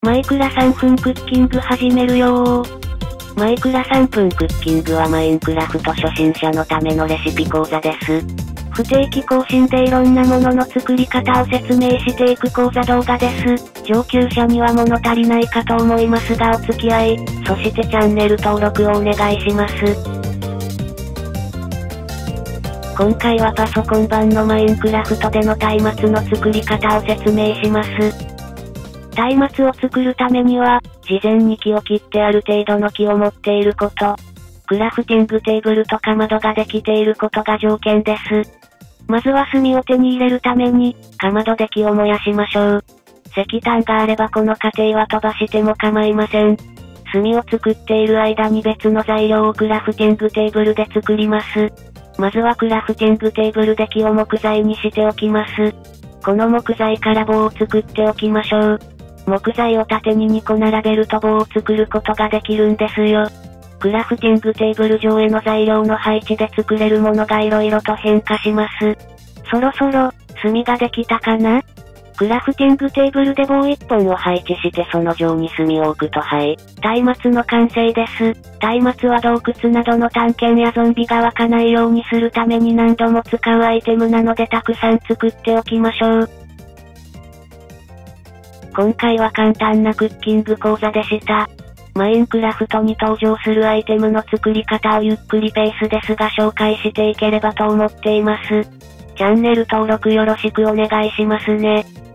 マイクラ3分クッキング始めるよー。マイクラ3分クッキングはマインクラフト初心者のためのレシピ講座です。不定期更新でいろんなものの作り方を説明していく講座動画です。上級者には物足りないかと思いますがお付き合い、そしてチャンネル登録をお願いします。今回はパソコン版のマインクラフトでの松明の作り方を説明します。松明を作るためには、事前に木を切ってある程度の木を持っていること、クラフティングテーブルとか窓ができていることが条件です。まずは炭を手に入れるために、かまどで木を燃やしましょう。石炭があればこの過程は飛ばしても構いません。炭を作っている間に別の材料をクラフティングテーブルで作ります。まずはクラフティングテーブルで木を木材にしておきます。この木材から棒を作っておきましょう。木材を縦に2個並べると棒を作ることができるんですよ。クラフティングテーブル上への材料の配置で作れるものが色々と変化します。そろそろ、炭ができたかな？クラフティングテーブルで棒1本を配置してその上に炭を置くと松明の完成です。松明は洞窟などの探検やゾンビが湧かないようにするために何度も使うアイテムなのでたくさん作っておきましょう。今回は簡単なクッキング講座でした。マインクラフトに登場するアイテムの作り方をゆっくりペースですが紹介していければと思っています。チャンネル登録よろしくお願いしますね。